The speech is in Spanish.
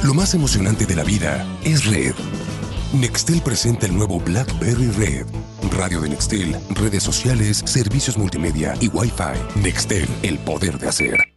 Lo más emocionante de la vida es Red. Nextel presenta el nuevo BlackBerry Red. Radio de Nextel, redes sociales, servicios multimedia y Wi-Fi. Nextel, el poder de hacer.